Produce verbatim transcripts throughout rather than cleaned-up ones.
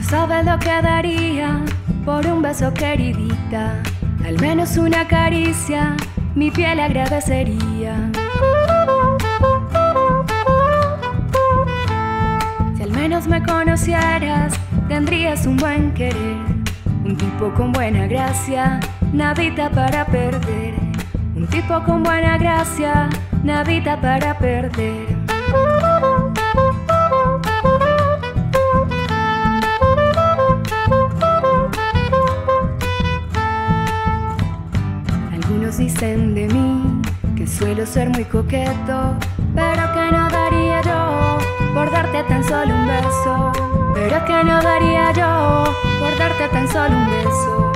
sabes lo que daría por un beso, queridita. Al menos una caricia mi piel agradecería. Si al menos me conocieras, tendrías un buen querer. Un tipo con buena gracia, nadita para perder. Un tipo con buena gracia, nadita para perder. Algunos dicen de mí que suelo ser muy coqueto, pero que no daría yo por darte tan solo un beso. Pero que no daría yo por darte tan solo un beso.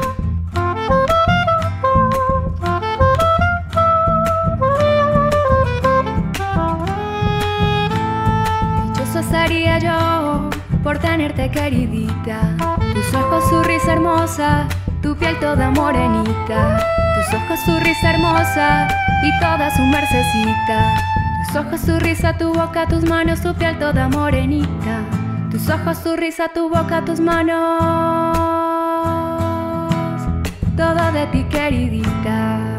Dichoso sería yo por tenerte, queridita. Tus ojos, su risa hermosa, tu piel toda morenita. Tus ojos, su risa hermosa y toda su mercecita. Tus ojos, su risa, tu boca, tus manos, tu piel toda morenita. Tus ojos, tu risa, tu boca, tus manos, todo de ti, queridita.